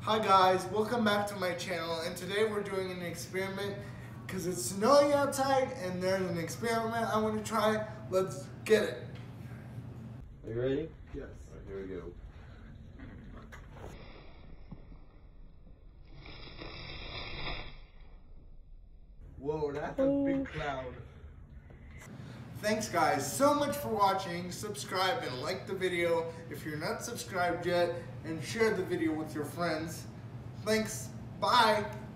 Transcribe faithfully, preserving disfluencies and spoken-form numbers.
Hi guys, welcome back to my channel, and today we're doing an experiment because it's snowing outside and there's an experiment I want to try. Let's get it. Are you ready? Yes. All right, here we go. Whoa, that's a big cloud. Thanks guys so much for watching. Subscribe and like the video if you're not subscribed yet, and share the video with your friends. Thanks. Bye.